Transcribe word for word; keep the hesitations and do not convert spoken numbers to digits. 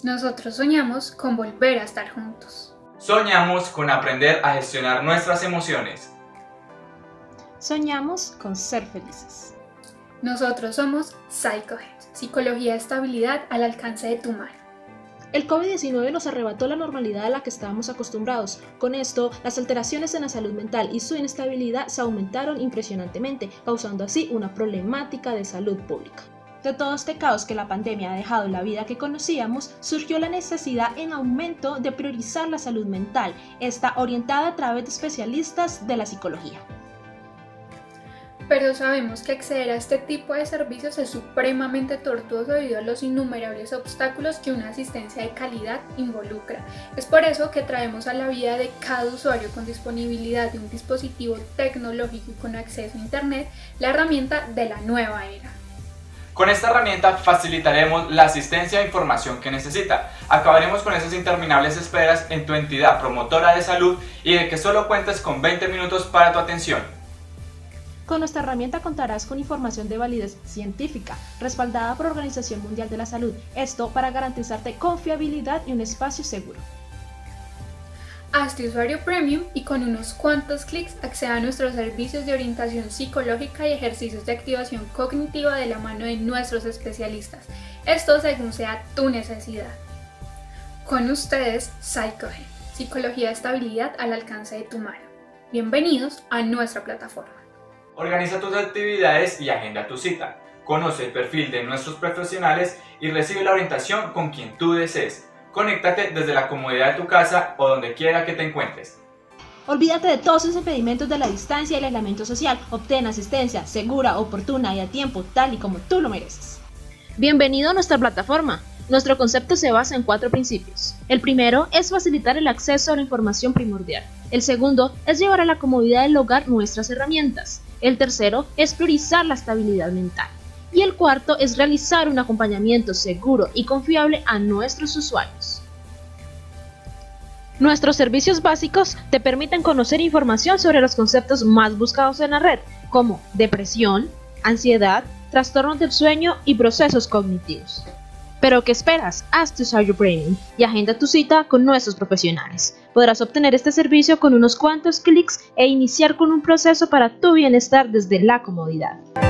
Nosotros soñamos con volver a estar juntos. Soñamos con aprender a gestionar nuestras emociones. Soñamos con ser felices. Nosotros somos PsychoHealth, psicología de estabilidad al alcance de tu mano. El COVID diecinueve nos arrebató la normalidad a la que estábamos acostumbrados. Con esto, las alteraciones en la salud mental y su inestabilidad se aumentaron impresionantemente, causando así una problemática de salud pública. De todo este caos que la pandemia ha dejado en la vida que conocíamos, surgió la necesidad en aumento de priorizar la salud mental, esta orientada a través de especialistas de la psicología. Pero sabemos que acceder a este tipo de servicios es supremamente tortuoso debido a los innumerables obstáculos que una asistencia de calidad involucra. Es por eso que traemos a la vida de cada usuario con disponibilidad de un dispositivo tecnológico y con acceso a Internet la herramienta de la nueva era. Con esta herramienta facilitaremos la asistencia e información que necesita. Acabaremos con esas interminables esperas en tu entidad promotora de salud y de que solo cuentes con veinte minutos para tu atención. Con nuestra herramienta contarás con información de validez científica, respaldada por la Organización Mundial de la Salud, esto para garantizarte confiabilidad y un espacio seguro. Hazte usuario premium y con unos cuantos clics acceda a nuestros servicios de orientación psicológica y ejercicios de activación cognitiva de la mano de nuestros especialistas, esto según sea tu necesidad. Con ustedes, PsychoHealth, psicología de estabilidad al alcance de tu mano. Bienvenidos a nuestra plataforma. Organiza tus actividades y agenda tu cita. Conoce el perfil de nuestros profesionales y recibe la orientación con quien tú desees. Conéctate desde la comodidad de tu casa o donde quiera que te encuentres. Olvídate de todos esos impedimentos de la distancia y el aislamiento social. Obtén asistencia segura, oportuna y a tiempo, tal y como tú lo mereces. Bienvenido a nuestra plataforma. Nuestro concepto se basa en cuatro principios. El primero es facilitar el acceso a la información primordial. El segundo es llevar a la comodidad del hogar nuestras herramientas. El tercero es priorizar la estabilidad mental. Y el cuarto es realizar un acompañamiento seguro y confiable a nuestros usuarios. Nuestros servicios básicos te permiten conocer información sobre los conceptos más buscados en la red, como depresión, ansiedad, trastornos del sueño y procesos cognitivos. ¿Pero qué esperas? Haz tu usuario premium y agenda tu cita con nuestros profesionales. Podrás obtener este servicio con unos cuantos clics e iniciar con un proceso para tu bienestar desde la comodidad.